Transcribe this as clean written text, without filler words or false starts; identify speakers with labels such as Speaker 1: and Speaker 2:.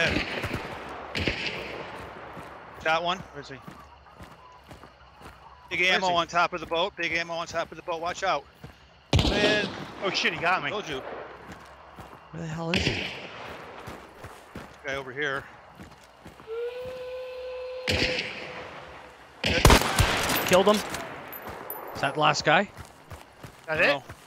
Speaker 1: Yeah. Got one. Where is he? Big ammo on top of the boat. Big ammo on top of the boat. Watch out. Man.
Speaker 2: Oh shit, he got me.
Speaker 1: Told you.
Speaker 3: Where the hell is he?
Speaker 1: Guy over here.
Speaker 3: Killed him. Is that the last guy?
Speaker 2: That
Speaker 1: I
Speaker 2: it?
Speaker 1: don't know.